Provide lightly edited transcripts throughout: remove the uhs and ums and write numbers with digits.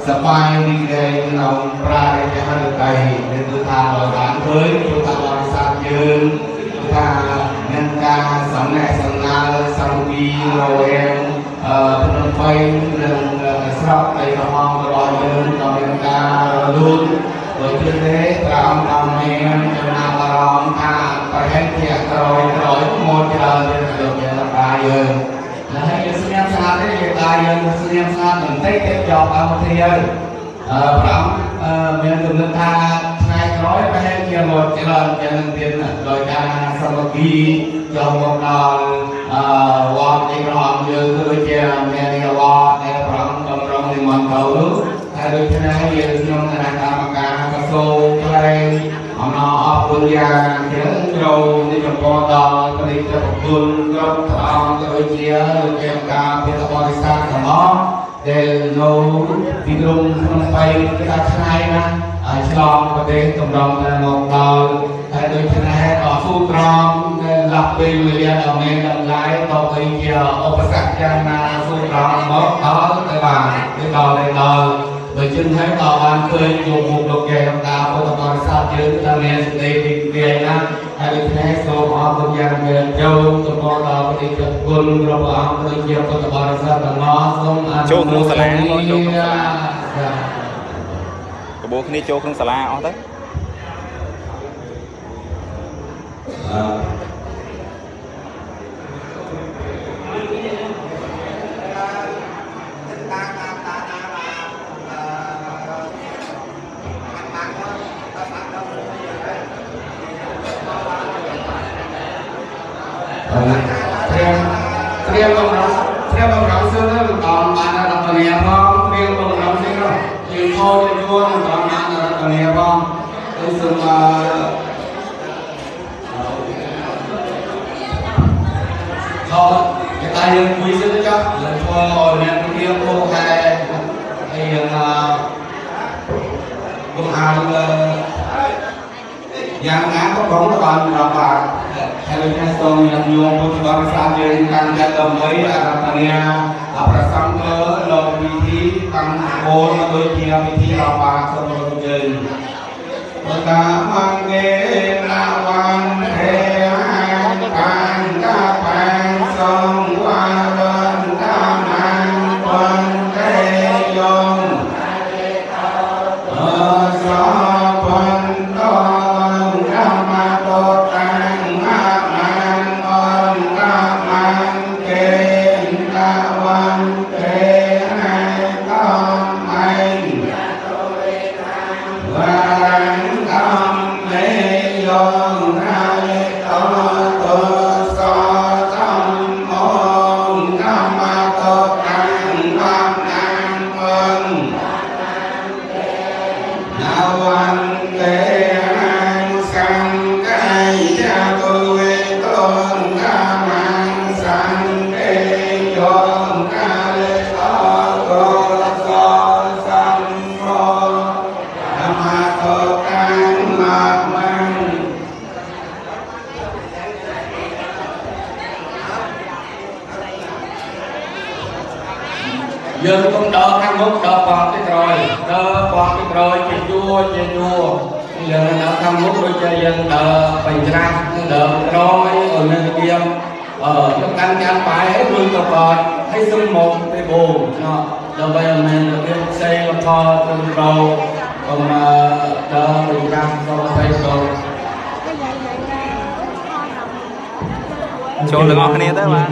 สบายดีเลยเราปลาในจะให้ไก่ในตัวทางเราหลานเคยตัวทางบริษัทยืนถ้าเงินการสำเร็จสำนักสังวีเราเองพนมไฟเรื่องสระในกระห้องเรายืนเราเงินการเราลุ้นโดยที่นี้เราทำเองจะนำมาลองทางไปให้เกียรติเราเราโมเดลเรื่องเกี่ยวกับการยืนและให้เสียงสารได้เกี่ยวกับการยืนเสียงสารหนึ่งได้เก็บยอดเอาเทียนพร้อมเมื่อถึงเรื่องทางนายร้อยไปให้เกี่ยวกับเจริญเจริญเรียนโดยการสมัครยอมวงนอนวันที่เราเจอคือเจ้าเมียนี่ว่าในพร้อมกำลังในมันเขาถ้าโดยที่นั้นยืนยงในการประกาศกระทรวงเพลงเอาหน้าอัปยาเขียนเราในจำพอดอผลิตภัณฑ์คุณก็ทำโดยเจ้าเกี่ยวกับผลิตภัณฑ์สารสมองเดลโนที่ลงไปการใช้นะฉลองประเทศกำลังในมองเราให้โดยที่นั้นต่อสู้ตรองหลับไปเรียนเอาเงินดำไหลต่อไปเกี่ยวอุปสรรคยังนาสู้ตรองมอกต่อแต่บางที่ต่อในเราโดยจึงให้ต่อวันเคยอยู่มุมโลกแก่ตาพุทธบริษัทยืนตะเมียนสเตติเรียนนะให้โดยที่นั้นโซ่ออกตัวอย่างเงินเจ้าตัวพอต่อปฏิจจกุลเราเอาโดยเกี่ยวพุทธบริษัทต่างน้อส่งโชคนุสลากระโบกนี่โชคนุสลาอ๋อเต้เตรียมลงน้ำซื้อแล้วตอนมาแล้วตอนนี้พร้อมเตรียมลงน้ำซื้อแล้วยืนโค้งยืนช่วงตอนมาแล้วตอนนี้พร้อมรู้สึกว่าเขาจะตายยังคุยซื้อจับแล้วพอเนี่ยเตรียมโค้งให้ยังบุญหาเลยยังงานก็ของตอนเราปากให้เราใช้ตรงยังโยงพุทธบริษัทยืนการจัดดำไว้อาตเนี่ยประสังเกตลงวิธีตั้งโอนมาโดยเกี่ยววิธีเราปากสมบูรณ์ยืนประกาศมังเกนาวันเทการกาแฟสองวันกามันวันเทยงสองวันต่อយើងកុំដកខាងមុខដកបោកទៅក្រោយដកបោកទៅក្រោយជាយួរយើងដកខាងមុខដូចជាយើងដកបញ្ច្រាស់ដកក្រោយឲ្យមានរបៀបយើងកាន់ចាំបាយឲ្យរួចទៅបោកឲ្យសុំមកទៅបូណោះដើម្បីឲ្យមានរបៀបផ្សេងលផលទៅក្រោយកុំដកបញ្ច្រាស់ទៅទៅចូលទាំងអស់គ្នាទៅបាទ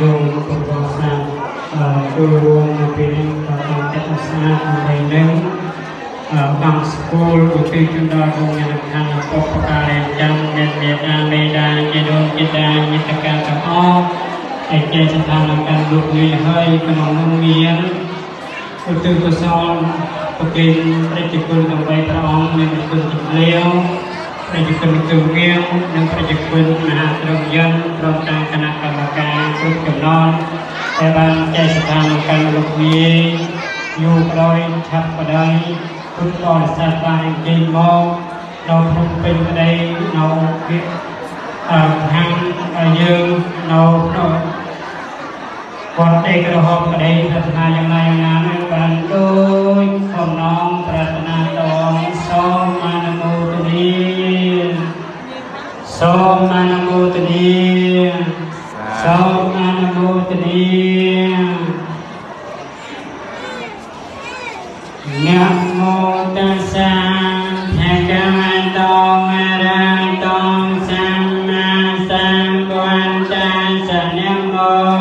ចូលរួមពីចិត្តសាស្ត្រនៃនឹងបង្សកូលឧទ្ទិសជូនដល់គង់មានឋានពុទ្ធការចាំមានមេត្តាមេដាជាដូនជាតាញាតិកាទាំងអស់ឯកេស្ថានកម្មលោកនេះហើយក្នុងនោះមានឧទ្ទិសកុសលប្រគេនប្រជាជនទាំង3ព្រះអង្គមានគុណជំរាបប្រជាជនទើវៀងនិងប្រជាជនមហាត្រង់យន្តព្រមទាំងគណៈកម្មការគ្រប់ចំណងតែបានចែកស្ថានកម្មលោកវាយូរក្រោយឆាប់បដិពុទ្ធបរិស័ទបានចេញមកនៅភ្នំពេញក្តីនៅខាងយើងនៅគាត់ទេក្រហមក្តីប្រាថ្នាយ៉ាងណានឹងបានដូចបំណងนะโมตัสสะภะคะวะโตอะระหะโตสัมมาสัมพุทธัสสะนะโม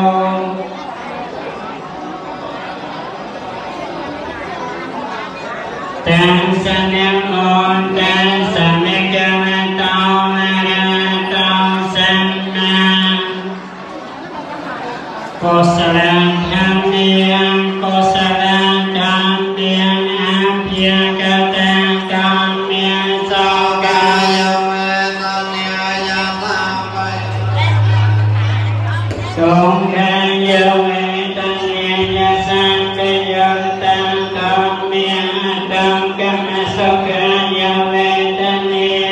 ตัสสะนะโมตัสสะภะคะวะโตอะระหะโตสัมมากุศลธรรมเนียงกุศลธรรมเนียงอาภิยกตะธรรมเนียงโสกายเวทเนียยะธรรมไปสงฆ์เยเวทเนียยะสังเกยตังธรรมเนียตังกัมมะโสกายเวทเนีย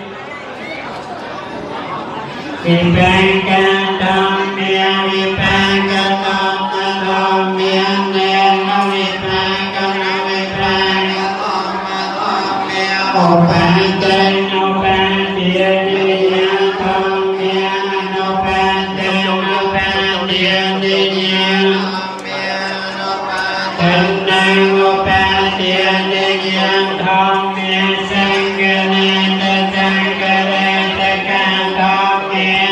วิปังกะธรรมเนียวิปังกะธรรมธรรมเนียเนนวิปังกะนวิปังกะธรรมธรรมเนียโอปันเตโนปันเตียนิยธรรมเนียโนปันเตโนปันเตียนิยเมียโนปันเตโนปันเตียนิยธรรมเนียสังเกเนตสังเกเรตกันธรรมเนีย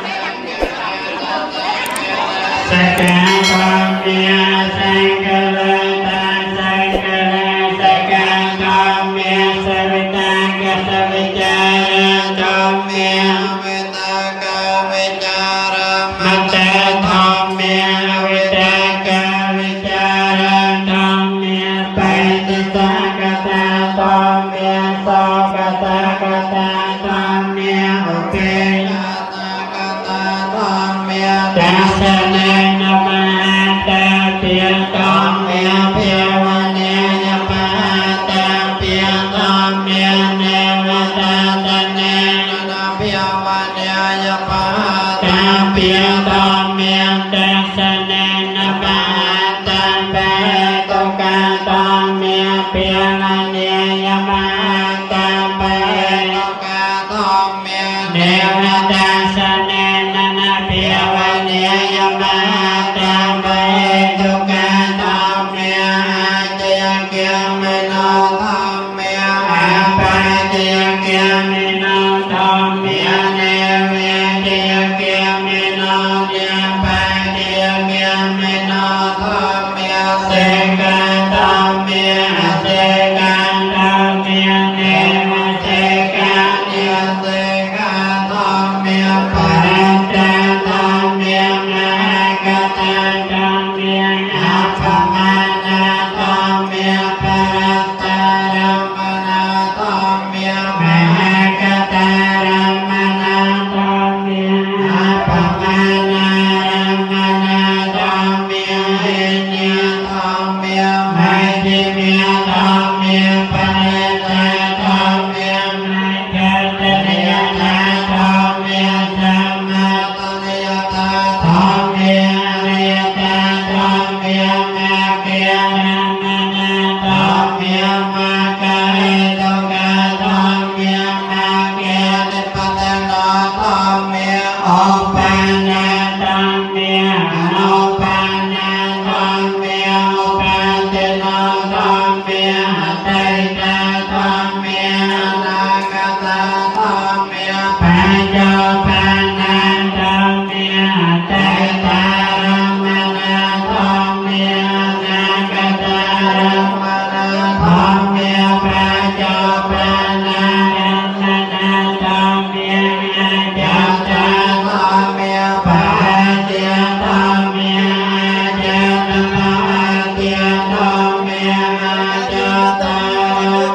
สักการธรรมเนียสังเกเรตสังเกเรสักการธรรมเนียสวิตากะสวิจารธรรมเนียวิตากะวิจารมัตตธรรมเนียวิตากะวิจารธรรมเนียปัญจิตากะตาธรรมเนียโสกะตากะตาธรรมเนียอุเปยตากะตาธรรมเนียตัสสะเนนะมะตาเปียธรรมเนียเพียวะเนยะปะตาเปียธรรมเนียเนวะตาตะเนนะเพียวะเนยะปะตาเปียธรรมเนียตัสสะเนนะมะตาเปตุกะธรรมเนียเพียวะเนยะมะตาเปตุกะธรรมเนียเนวะตาสะเนนะนะเพียวะเนยะมะตาเปตุกะธรรมเนียอาจยเกียมโนธรรมเนียอาปาจยเกียมโนธรรมเนียเนเวจยเกียมโนเนียปาจยเกียมโนธรรมเนียเสกะธรรมเนียเสกะธรรมเนียเนวะเสกะเนียเสกะธรรมเนียปะรัตตะธรรมเนียมะกะตะธรรมเนียอัปปมานะธรรมเนียปะรัตตะรัมมนะธรรมเนียมะกะตะรัมมนะธรรมเนียอัปปมานะรัมมนะธรรมเนียเอเนียธรรมเนียไมติเมียธรรมเนียปะเนตะธรรมเนียไมกัตตะเนียนะธรรมเนียสัมมาตะเนียตะธรรมเนียเนตะธรรมเนียมะเกียรัมมนะธรรมเนียมะกะเอตุกะธรรมเนียมะเกียติปัตตโนธรรมเนียโอปันนะธรรมเนียโอปันนะธรรมเนียโอปันเตโนธรรมเนียอัตติตะธรรมเนียอนาคตะธรรมเนียปัญจปันนะธรรมเนียอัตติตะรัมมนะธรรมเนียอนาคตะรัมมนะธรรมเนียปัญจปันนะรัมมนะธรรมเนียอาจาตะธรรมเนียปัจเจธรรมเนียอาจาตะปัจเจธรรมเนียอาจาตะรัม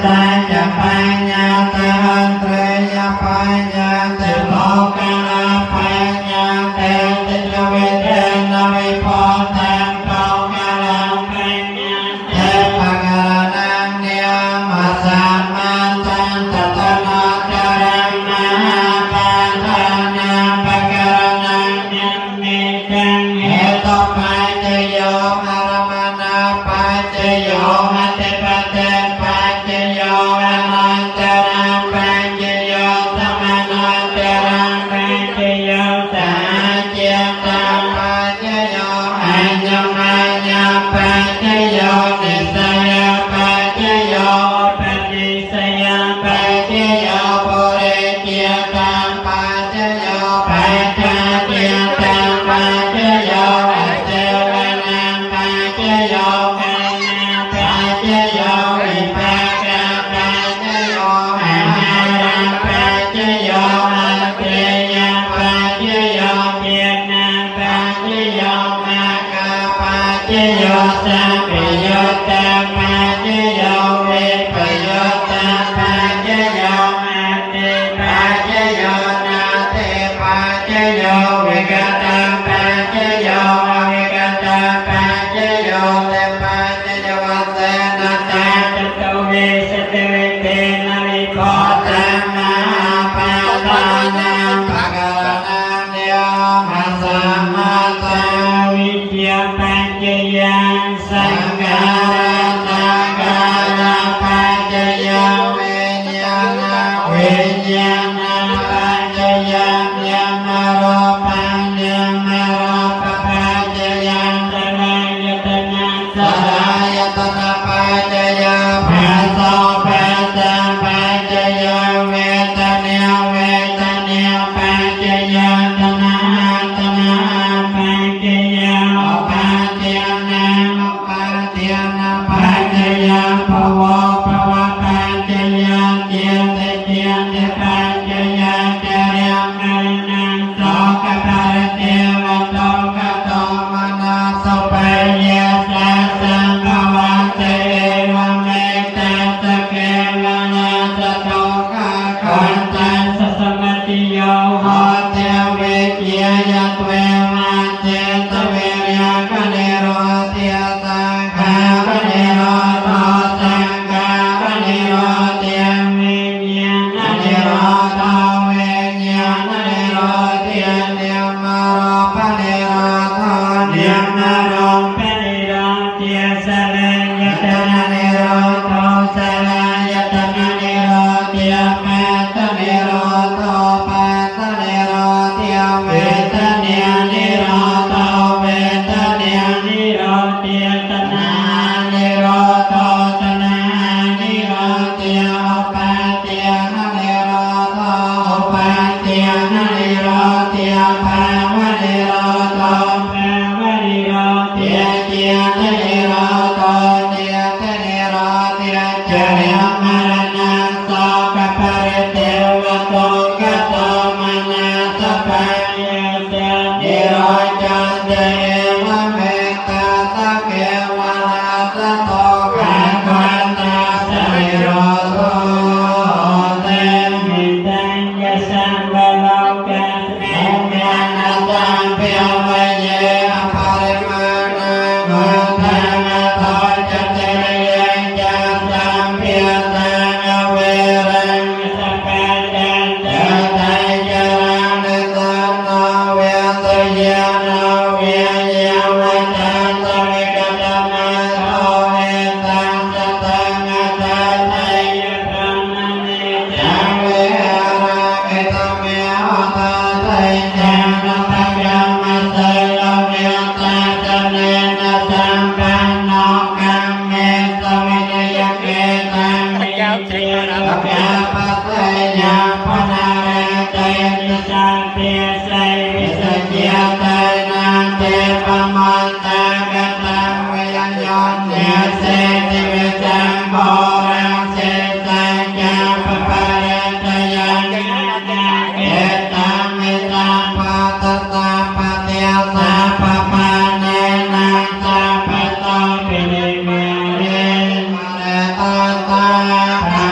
ตาจะปัญญาตะหันเตยปัญญาเตโลกาลาปัญญาเตติจเวเทนะวิโพธังโลกาลาปัญญาเตปะกะระนังเนียมัสสะมันตันตตนะจารังนะปัฏฐานาปะกะระนังเนียมิจังเหตุปัจจโยอารมณาปัจจโยหัตถปัจเจปัจจโยอนันตรังปัจจโยสมานันตรังปัจจโยสาเจตังปัจจโยอัญญมัญญปัจจโยนิสยปัจจโยปฏิสยปัจจโยปุเรเจตังปัจจโยปัจจเจตังปัจจโยอัจเจวนังปัจจโยกัญญาปัจจโยวิภากะปัจจโยอาหารังปัจจโยอัตเตยปัจจโยเจนะปัจจโยมากะปัจจโยสัพพโยตะปัจจโยเวปโยตะปัจจโยอาเตปัจจโยนาเตปัจจโยวิกตะปัจจโยอวิกตะปัจจโยเตปัจจโยวัสสนะตาจตเวสเตเวเตนะวิโคตังมหาปัฏฐานังปะกะระนังเนียมัสสะมันตาวิเชียปัจจยังสังฆารังกาลปัจจยังเวญญาณเวญญาณปัจจยังยมโรปัญญมโรปปัจจยังสลายตนะสลายตนะปัจจยังปัสสะปัสสะปัจจยังเวทนาเวทนาปัจจยังตนะตนะปัจจยังปัจจยังปัจจยังปัจจยังภวะภวะปัจจยังเจตเจตปัจจยังจริยังอรินังโสกภารเทวโตกโตมนาสปัยยะสัสสังภวันเตวะเมตตาสเกวนาสโตกะขันตัสสะสมติโยโหเทเวเกียยะเตเวมาเตตเวรยะคะเนโรเตียสังฆาคะเนโรโตสังฆาคะเนโรเตียเวญญาณเนโรโตเวญญาณเนโรเตียเนมโรปะเนโรโตเนมโรปะเนโรเตียสลายตนะเนโรโตสลายตนะเนโรเตียปัตตะเนโรโตปัตตะเนโรเตียเวทะเนเนโรโตเวทะเนเนโรเตียตนะเนโรโตตนะเนโรเตียอุปาเตียนะเนโรโตอุปาเตียนะเนโรเตียภาวะเนโรโตภาวะเนโรเตียเจียเนโรโตเตียเนโรเตียเจริญมรณะโสกปริเทวโตกโตมนาสปัญญาเตนิโรจันเตวะเมตตาสเกวนาสโตภะวันตาสนิโรโตเตมิตัญญสัมปโลกัสเมญาณตังเปียวเวเยอภริมาณังมุทังโทจัตเตยังจัตตังเปียตังเวรังสัพพัญญันตตาจารังนิสันโนเวตยานาเวเยวัตตังสวิกตมัสโตเอตังสตังอัตตาไทยพรหมเนจังเวราเกตเมหัตตาไทยจังนัตตังมัสสะโลเมตตาจเนนะสัมปันโนกัมเมสวินยเกตังมิเจนะกาปัสสยาพนาเรเตนิสัพเพไสวิสเจตนาเตปมันตากตังเวยญาณเนเสติวิจังโบรังเสตังจาปปะเรตยังนาเกตังมิตังปัตตตาปะเตสะปะปะเนนังสัพพะโตปิริเมเรมะเรตตาตาภะ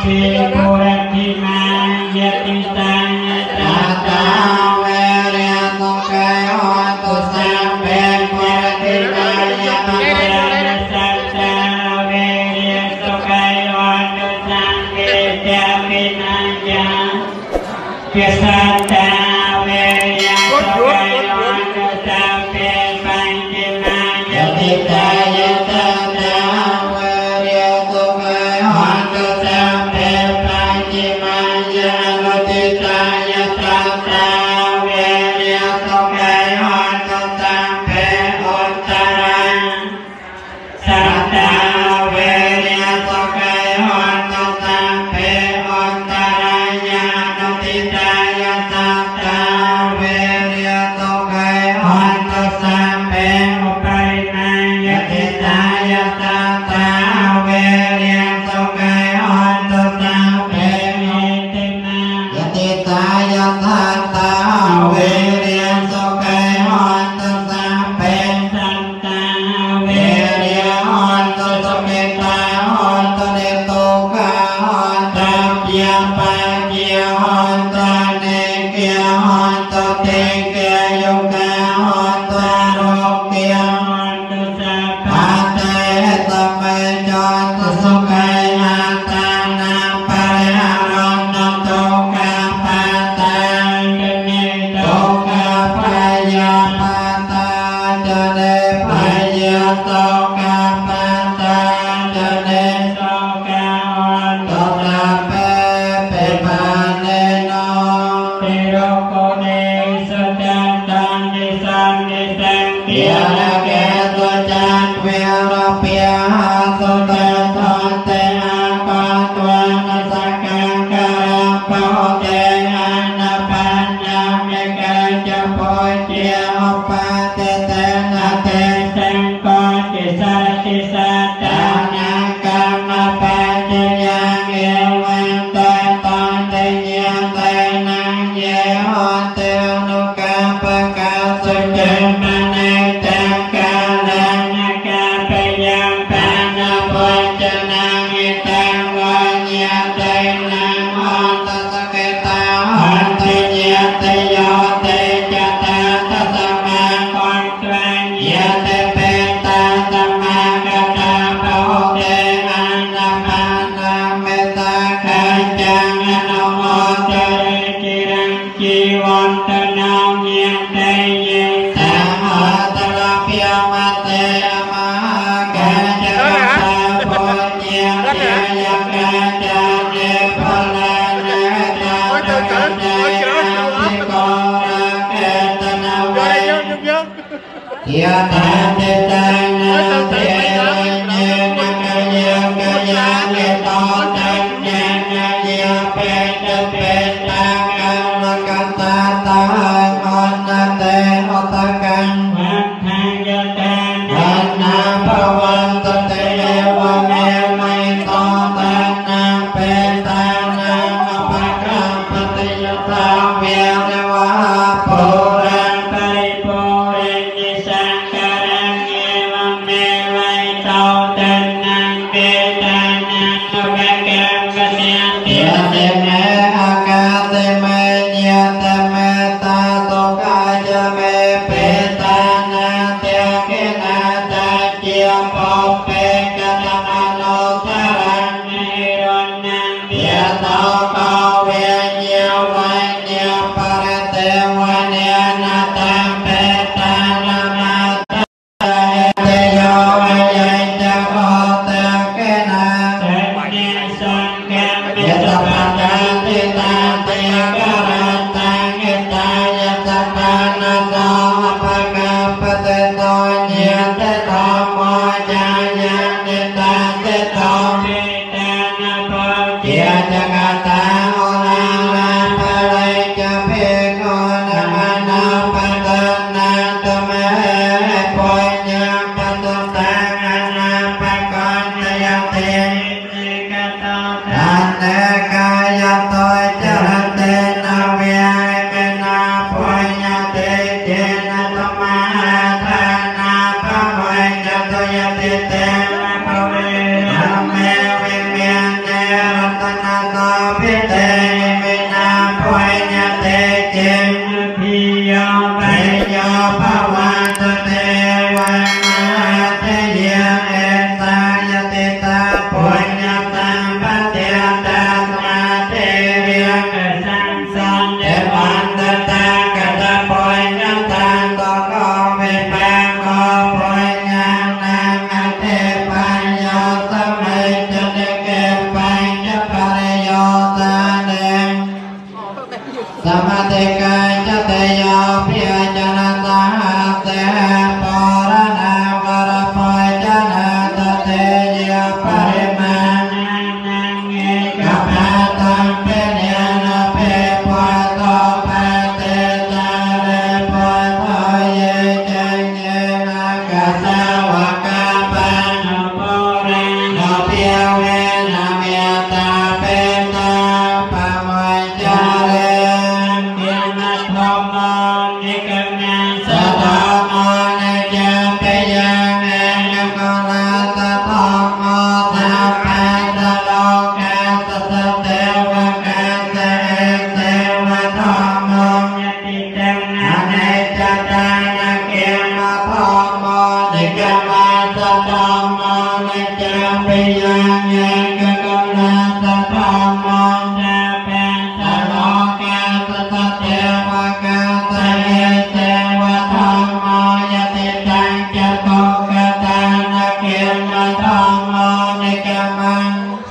ภิปุเรนติมายติสังจัตตาเวริยตุเกหันตุสัพเพปุเรนติมายติสังจัตตาเวริยตุเกหันตุสัพเพจามินัญญาคิสัตตาเวริยตุเกหันตุสัพเพปัญจิมายติตายตัตตาเวริยตุเกหันตุสัพเพปัญจิมายติตายตัตตาเวริยตุเกหันตุสัพเพอุตตรังสัตตาเวริยตุเกหันตุสัพเพอุตตรังญาณติตายตัตตาเวริยตุเกหันตุสัพเพอุปัยนัยติตายตัตตาเวริยตุเกหันตุสัพเพมิติมายติตายตัตตาเวริยตุเกหันตุสัพเพสัตตาเวริยหันตุสุขิตาหันตุเนตุกะหันตัพยาปัจเจหันตุเนเกหันตุเตเกยุกะหันตุโรเกหันตุสัพพะเตตเมจันตุสุขัยอาตานาปะริหารันตุกะปัตตังกเนตุกะปัญญาปัตตังจเนปัญญาตุกะปัตตังจเนตุกะหันตุสัพเพเปปะเนโนติโรโกเนสุจันตังนิสังนิสังเกียระเกตุจันเวรเปียหาสุเตตันเตอาปะตวานัสกังกะระปะโหเตอานาปัญญาเมกะจะโพเจียอปะเตเตนะเตสังโกติสัตติสัตตานังกัมมะปัจจยังเอวังเตตันเตเยเตนังเยหันเตอนุกัมปะกะสุเจมะเนตังกาลังนะกะปะยังปะนะปัจจนังอิตังวัญญาเตนังหันตสเกตาหันติเยเตโยเตจะตาตัสมาคันตรังเยเตเปตาตัมมากตาปะโหเตอานามานาเมตตาคัจจังอนุโมทเรกิรังจีวันตนาเยเตเยสัมมาตระเปียมาเตมหากัจจตาปุญญเตยกาจาเนพลานาตาตะกัจจายาภิโกระเกตนาเว ยะถาเตตังนาเตระเนนะกะยะกะยะเนโตตังเนนะเยเปตะเปตังกัลลกันตาตังอันนะเตอตะกังวัฏฐังยะตานันนาภวันตเตวะเมมัยโตตังนาเปตังนังอภคัมปติยตังเวรวะปุรังปริปุเรนติสังกรังเอวังเมวัยโตตังนังเปตังนังอภคัมปติยติยะเตเมอากาเตเมญะเตเมตาโตกาจะเมเปตานาเตเกนาตาเจียปอเปกะตะมโนทารังเนรันนังเยโตกาเวญญาวัญญาปะระเตวะเนนะตังเปตานามาตาเตโยวัญญัญจะโหเตเกนาเตเนสังกัมมิตปัจจา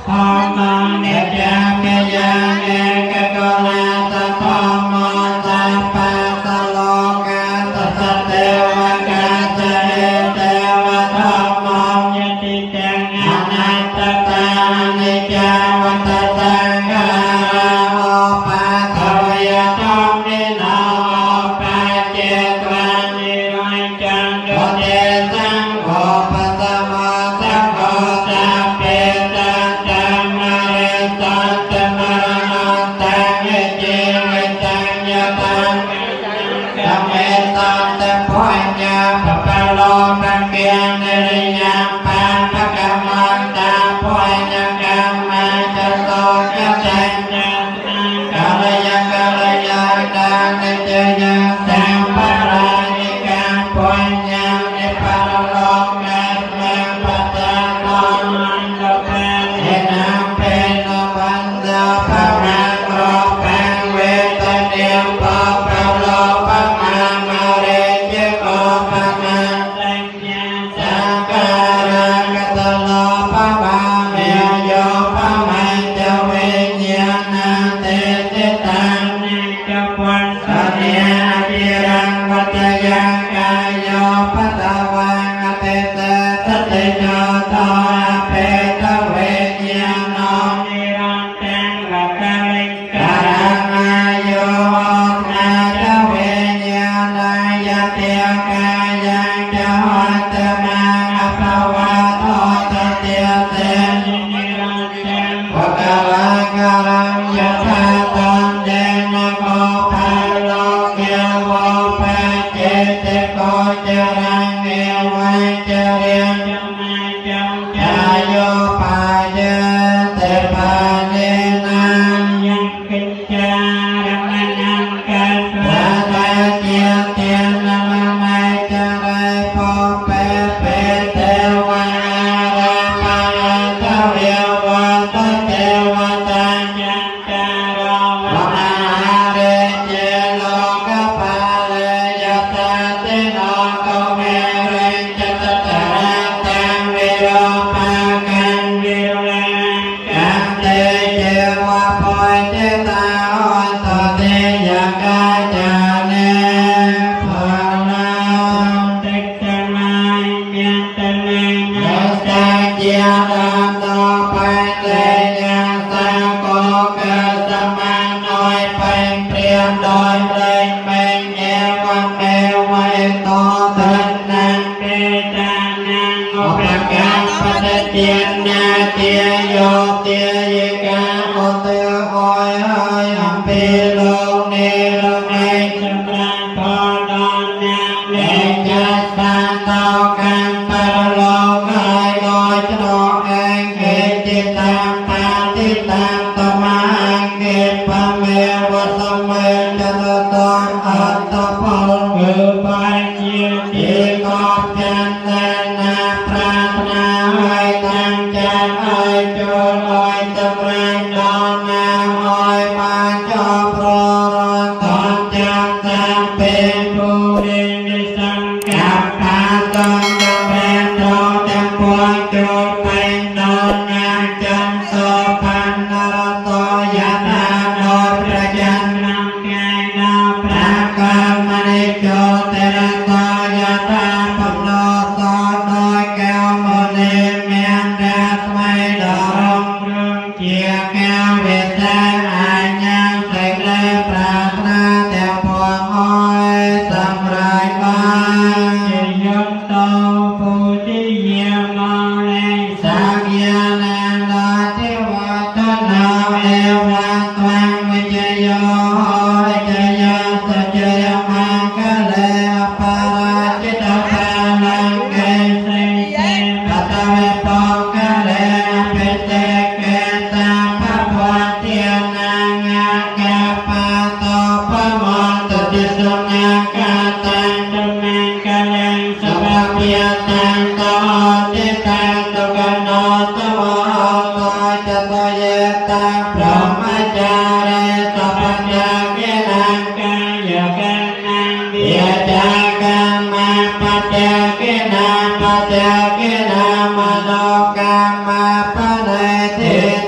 ธรรมังนิจจังเมยังเอกโกลาตธรรมะสัพพะสโลกาสัสเทวกาเจเทวธรรมังยติจังอนัตตตานิจจาวัตสังขาราโอปัสสวยธรรมนิโนปัจเจกวานิรัยจังโดเตสังโฆปัสสมะสังโฆสัพเพตัสสะมะเรตัสสะมะรณันตังเอเจวิตังยะตังกัมเมตัสสะพุญญาปะปะโลปังเกียงนิริยังปังปะกัมมังตาพุญญกัมมังจะโสจะเจนะกัลยะกัลยะตังนิจยะสัมปะรานิกังพุญญานิปะโลกัสมังปัสสะโลมันโลปัสเทนังเป็นโลมันโลภะมังโลปังเวทเนียมปะปะโลภะมังมาเรเจโกภะมังสัญญาสังการะกัตโลภะมังเมโยภะมังจะเวญญาณเตเตตังนิจปัสสะเนียจิรังวัตยังกายโยปัตตวังอเตเตสัตติโยโตอเปตเวญญาณนิรันตังกัปปะลิงการังอายุนาจเวญญาณายะเตกายังจะหัตถมังอภวะโตตเตเตนิรันตังวะกะลังการังยะธาตังเดนะโกภาโลเกวะปะเจเตโกจรังเอวังจเรียงจัมมังจังจายโยปาเจเตปาเนนังยังกิจจารังนังกัสสะตาเจียเตียนนะมะไมจาไรโปเปเปเทวะราปะระทะเววะตะเทวะตัญญังจารวะมหาเรเจโลกปาเลยะตาเตโนโกเมเรจตตะระตังวิโรปะกันวิโรกันเตเจวะปอยเจตาอันตเตยะกาจาเนภาลังติตมังยัตเนนัสสะเจียรังโตปันเตยังสังโฆเกิดสมาน้อยเป็นเปรียบโดยเปล่งเม่งเอวังเมวัยโตตันนังเปตานังอุปการปัตเตียนนาเตียโยเตียยิกาโอเตโอยหอยอัมพีโลเนโลไนจำรังพอดอนนังเลจัสสันโตกันปะโลกายลอยจโนเองเกจิตังปาติตังตมังเกปะเมวะสเมจตตงอัตตพลคือปัญญิติกอบจันทนาปรารถนาให้ตั้งใจให้จุลให้ตะเรงดอนนาให้มาจอโปรรตอนจังตังเป็นผู้เรียนดิสังกับปาตองจังเป็นโตจังปวงจุลเป็นดอนนาจังโสพันนรโตยะธาโนประจันนังแกนาพระกามณิโจเตระโตยะธาปโนโตโดยแก้วโมเนเมียนแดดไม่ดองเรื่องเจียแก้วเวทอาญังใส่แกลปรารถนาแต่พวงอ้อยสำรายบ้างจะยกโตผู้ที่เยี่ยมมองแรงสักยานันดาเทวตนาเอวังตวังวิจโยวิจโยสัจยมังคะเลอปาราจิตตาลังเกสิเตปัตตเวปองคะเลอเปเตเกตาภะพวันเทียนังอาแกปาโตปะมอนตุติสุนังกาตังตุมังคะเลงสัพพะยตังโตติตังตุกโนตวะโตจะโตเยตังพรหมจาเรสัพพัญญาเกนังกายกันนังเบียจากัมมาปัจจเกนาปัจจเกนามโนกามาปะเนติ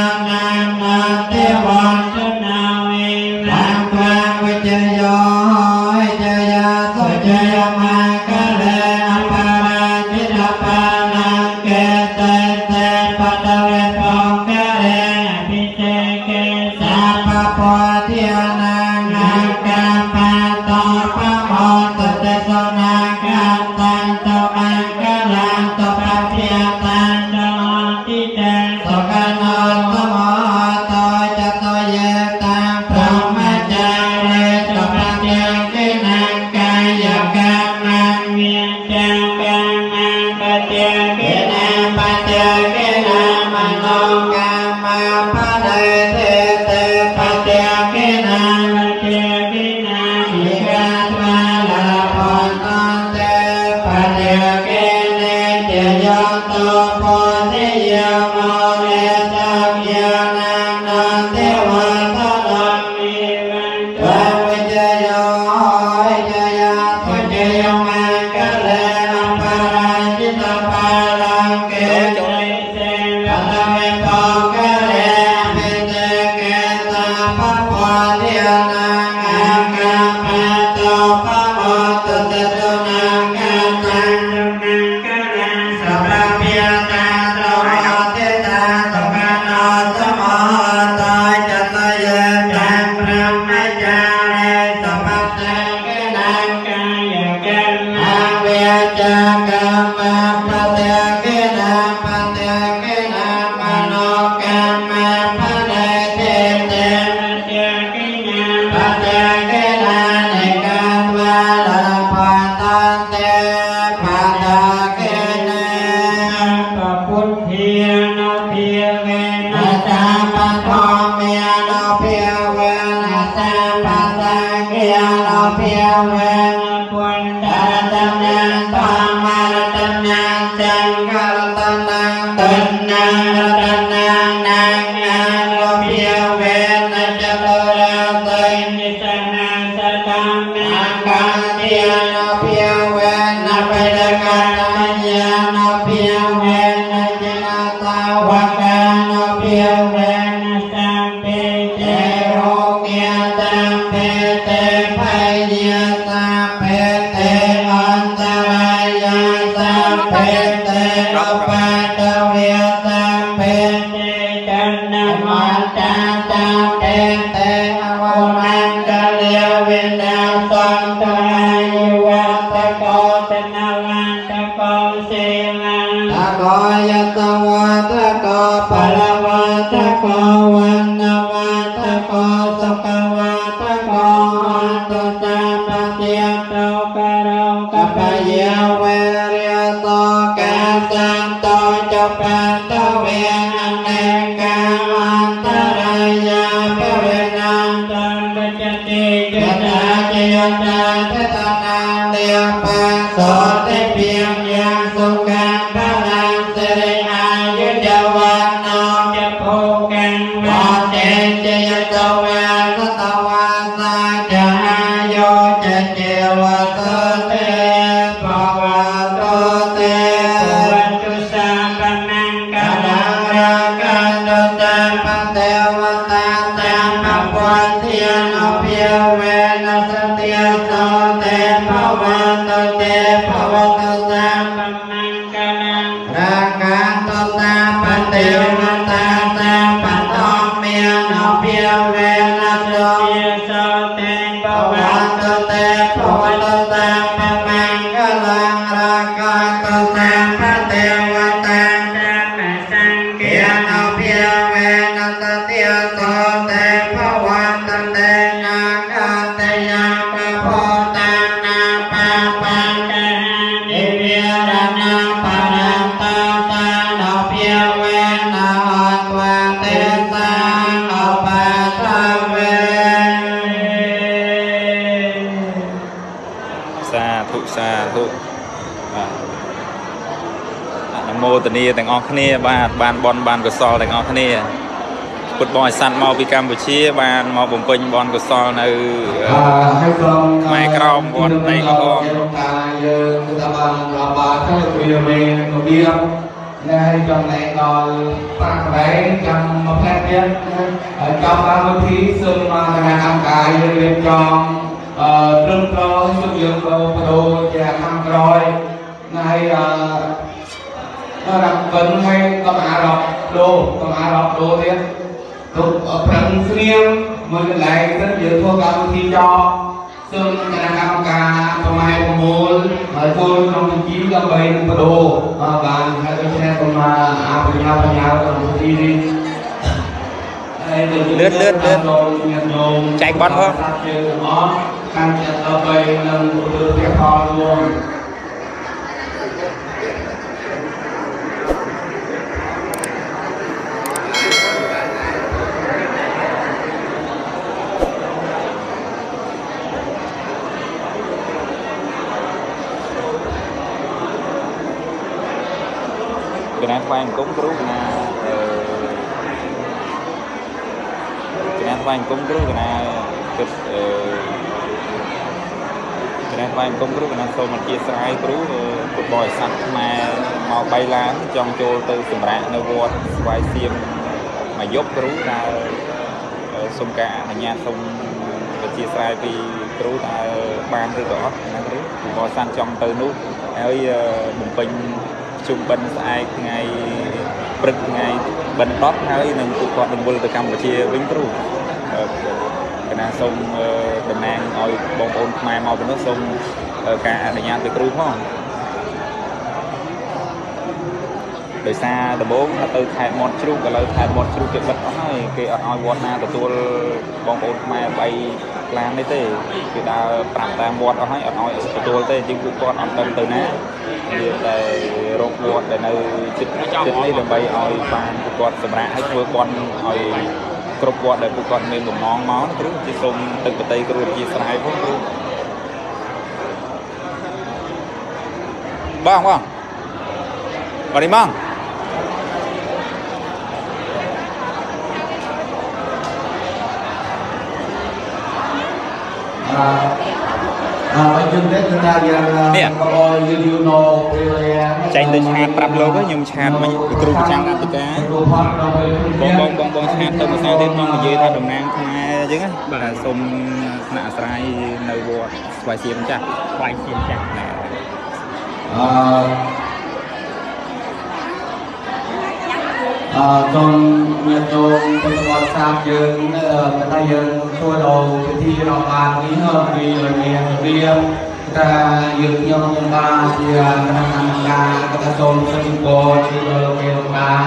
นังนาเทวันชนาวิรังกวังวิจโยจยาสุจยมังคะเลอปาราจิตปานังเกเตเตปัตเวปองคะเลปิเตเกสัพพะโพธิยานังนังกัมปะโตปะโมตุเตโสนังกัตตังโตมังคะลังโตปะเพียตังโตติเตโสกโนสมโตจัตโตเยตังพรหมจารีโตปะเทียงกินังกายกรรมังเวียนจังกังมังปะเทียงกินังปะเทียงกินังมโนกรรมังปะเดเตเตปะเทียงกินังปะเทียงกินังวิกาตวาลาภนตันเตปะเทียงกิเนเจโยโตโพธิยโมเรสังยานังนันเทวะตะนังมิวันตังวิจโยจยาสุจยมังคะเลอปาราจิตปาลังเกเตเสปัตเวปองคะเลปิเตเกสัพพะโพธิยานังอังกัมปะโตปะโมตุเตโสนังกัตตังโตมังคะลังสัพพะเพียตังโตเทตังโสกโนสมโตจัตโตเยตังพรหมจารีโสปะเทกินังกายกรรมังเวียจังกัมมังปะเทกินังปะเทกินังมโนกรรมังปะเดเตเตปะเทกินังปะเทกินังเนกัตวาลาภตันเตปะทากินังปะพุทธิยนาเพียเวนะสัมปะโทเมียนาเพียเวนะสัมปะสังเกียนาเพียเวนะปุณณะตัมยังตัมมาตัมยังจังกัลตันนังตันนังรัตนังนังนานาเพียเวนะจตุราเตนิสนังสตัมมังกังเทียนาเพียเวนะเปรกังนัญญานาเพียเวนะเจนาตาวกานาเพียเวนะสัมเปเตโรเกียตัมเปเตภัยเยตัมเปเตอันตรายาตัมเปเตอุปัตตเวียตัมเปเตจันนมัตตาตัมเปเตอวมังกะเลียวินาสังตอายุวัตโกตนาวันตโกสิลังตโกยตวัตโกปะละวัตโกวันนวัตโกสุขวัตโกอันตุตาปะเทียโตกะโรกะปะเยเวริยโตกะสันโตจปันโตเวนะเนกาอันตรายาภเวนันตังปัจจติยตาจยตาเทตนาเลียปัสโสติเพียงยังสุขังพลังสิริอายุจวันโนจะภูกังวันเตจยตวาสตวาสาจะอายุจะเจวะตเตภวะโตเตวันตุสัมปนังกะลังรังกันตุตะปะเทวตาตัมปะพุทธิยนาเพียเวนะสติยโตเตภวะโตเตภวะโตสัมปนังกะลังรังกันตุตะปะเทวตาตัมปะโทเมียนาเพียเวนะสติยโตเตภวะโตเตภวะโตสัมปนังกะลังรังกันตุตะปะเทวตาตัมปะสังเกียนาเพียเวนะสติยโตเตภวะโตเตนะกะเตยังปะโพตังนาปะปังกะนิเวรณังปะรังตาตานาเพียเวนะอัตวะเตสังอุปัฏฐเวสาธุสาธุนโมตนีแต่งออกគ្នាបានបនបានកុសលទាំងអស់គ្នាពុទ្ធបរិស័ទមកពីកម្ពុជាបានមកបំពេញបនកុសលនៅម៉ែក្រមវត្តនៃកំពង់យើងគឺថាបានប្របាទទៅវាមានរបៀប này trong này còn phát đấy trong một phép nhất trong ba mươi thí xương mà làm cái việc trong trưng pro xuất dương đồ và tham rồi này nó đặc vấn hay có Ả Rập đồ thế lúc ở phần riêng mới lại rất nhiều thua cả thi cho xương làm cả trong hai môn ở tôi trong chí là bảy đồ bạn hay tôi xem còn mà nhau trong thi đi lướt chạy bắn không khăn chặt ở đây lần được cái kho luôn cái này khoan cúng rú cái này khoan cúng rú cái này khoan cúng rú cái này xô mình chia sẻ rú một bòi sạch mà màu bay lá trong chô từ sầm rạ nơi vót vài xiêm mà dốc rú ra sông cả nhà sông chia sẻ vì rú ta ban rồi đó rú bòi sạch trong từ nút ơi bùng pin chung bên sai ngày bật ngày bên top hay nên tụi con đừng quên từ Campuchia vĩnh cửu cái nào sông đầm nang ngồi bông ôn mai màu bên nước sông cả đại nhà từ cửu không đời xa từ bốn là từ thái một chút và lời thái một chút cái bật nói cái ở ngoài na từ tôi bông ôn mai bay làm đấy thế cái đã tạm tam vót ở ngoài từ tôi thế chứ tụi con ăn tân từ ná để rốt vót để nơi chích này là bay ở bàn tụi con sầm rạ hết vừa con ở cột vót để tụi con nên một món thứ chỉ xong từng cái tay cái chia sài không băng vào đi băng chân đấy chúng ta chạy từ chát prap lô với nhung chát mà kêu trang là tất cả bong chát từ một sao đến trong một dây thay đồng nang khai chứ á xôm nạ sai nơi vua vài xiêm chặt nè còn nhiệt độ trong con sao dương người ta dương thua đầu cái thi nó bàn ý hơn vì là nghề riêng ta dương nhau nhân ba thì làm ca người ta trồng sân bò thì là nghề ba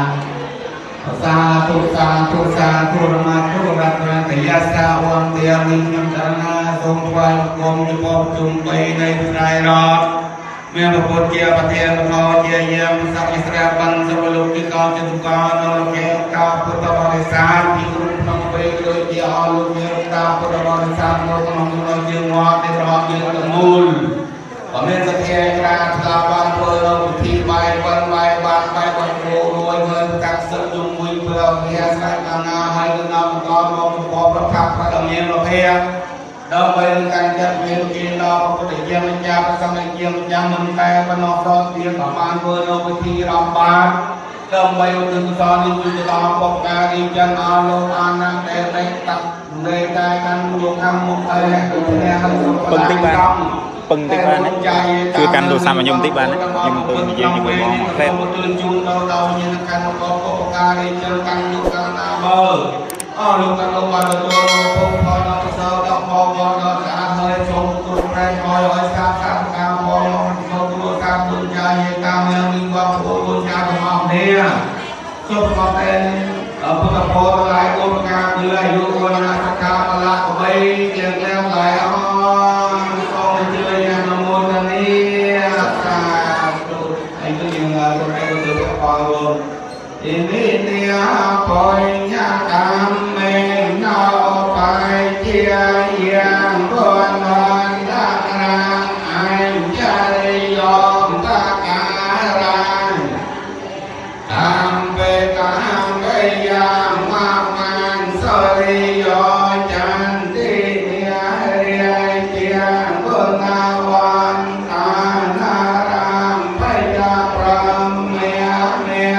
sa thu ma thu rắc ra thì ya sa quan tiền linh nhân na sông quan gom như bom chung bay đây trái đó miền Bắc Bộ chia Bắc Thiên Kho chia yếm sắc Israel ban sơ lục đi cao trên tu cao nó kéo cao Phật bảo đại san đi cùng năm bay rồi chia alu miền cao Phật bảo đại san nó không nói chuyện ngoa để rõ chuyện tận mùi ở bên Bắc Thiên ra là ban phơi nó thi bài ban cô nuôi hơn các sự dùng mùi phơi kia sai càng hai đứa năm con mong có bất khắc và đồng nhiên nó kia đâu bên cạnh chất viên kia đó có thể chia bên cha và sang bên chia bên cha mình tay và nó đó tiền bảo man vừa đâu với thi làm ba đồng bay từ sau đi từ đó bọc ca đi chân alo an năng để đánh tập để tay căn dùng ăn một thời cũng nghe hơn pừng tích ban đấy chưa căn đồ sao mà nhung tích ban đấy nhưng từ như vậy như vậy ngon phép đâu như căn có bọc ca đi chân căn dùng căn bơ lúc căn lúc ban đầu không thôi nó sơ đọc mò nó cả hơi sống cùng đây ngồi ở xa cao mò không có cao tuần trai cao hơn đi qua phố tuần trai của họ nè chúc có tên ở phố tập phố lại ôn ca như lại vô con là cao là của bay tiền leo lại con chơi nhà nó mua ra đi anh cứ nhìn con đây có từ các con luôn ini dia coi nhà cam men nó phải chia yang con non đã ra anh chạy dòm ta cả ra tam về tam về yang mang mang soi do chân đi ria chia con awan ta na ram phải ra pram mẹ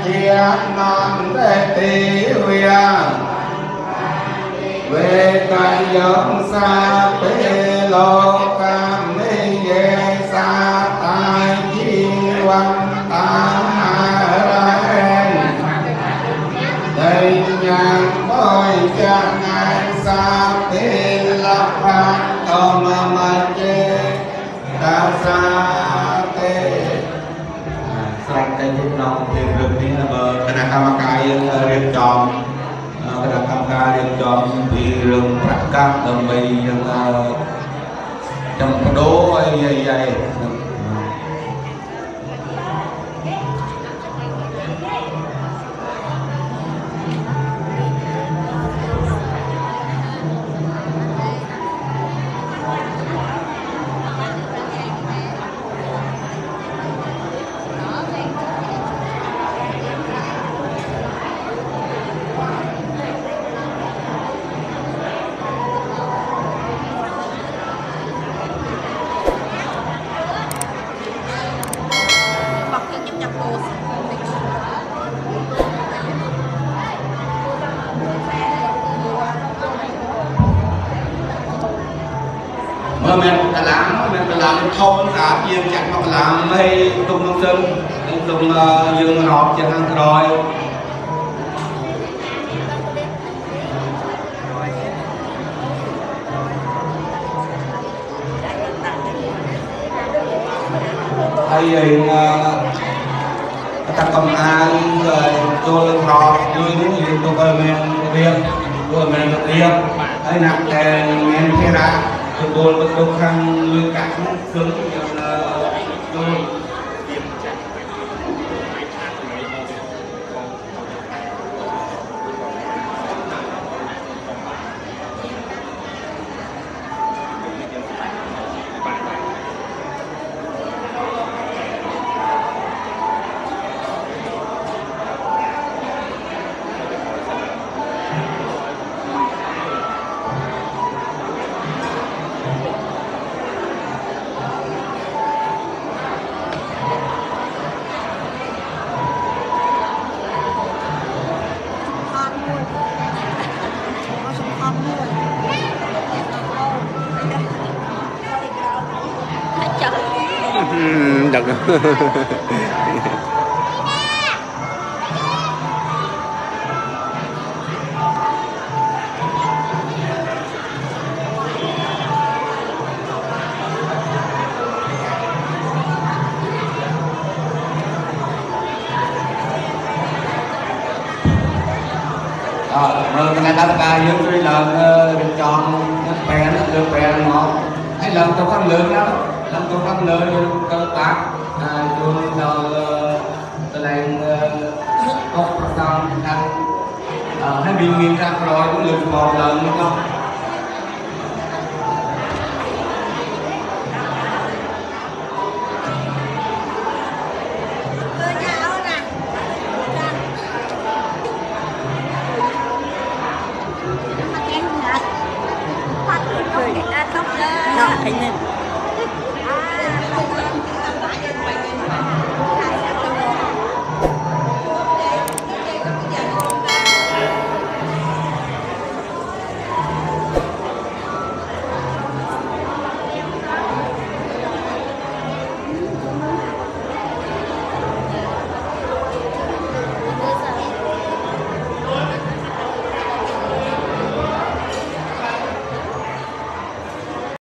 chia non thế tí về cái giống xa bê lô cam mê ghê xa tai chi văn ta ra đây nhang bôi cha ngai xa bê la pha tô ma chê ta xa tê sạch cái chút nông thì được đi là bờ cái này tham cái riêng tròn cái này tham cái riêng tròn thì rừng phát cát đồng bì rừng trong cái đố ấy dày mình làm thôn cả dương chặt hoặc làm mây tung nông dân tung dương họp cho ăn rồi hay ta công an rồi tôi lên họp tôi muốn gì tôi coi mình riêng ấy nặng tiền men thế ra tôi khăn lưới cắt sướng tôi được cái này ta ca dương tôi là chọn bè nó được bè ngọt hay làm tôi không lượng đó làm tôi không lượng cơ bạc tôi tôi đang có phần ăn hay bị nghiên ra rồi cũng được một lần không